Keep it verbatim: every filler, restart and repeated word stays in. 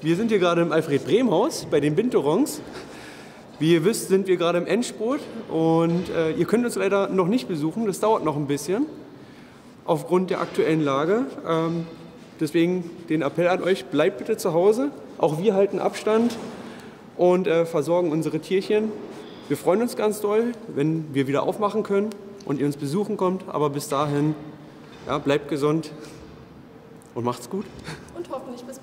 Wir sind hier gerade im Alfred-Brehm-Haus bei den Binturons. Wie ihr wisst, sind wir gerade im Endspurt und äh, ihr könnt uns leider noch nicht besuchen. Das dauert noch ein bisschen aufgrund der aktuellen Lage. Ähm, deswegen den Appell an euch, bleibt bitte zu Hause. Auch wir halten Abstand und äh, versorgen unsere Tierchen. Wir freuen uns ganz doll, wenn wir wieder aufmachen können und ihr uns besuchen kommt. Aber bis dahin, ja, bleibt gesund und macht's gut. Und hoffentlich bis bald.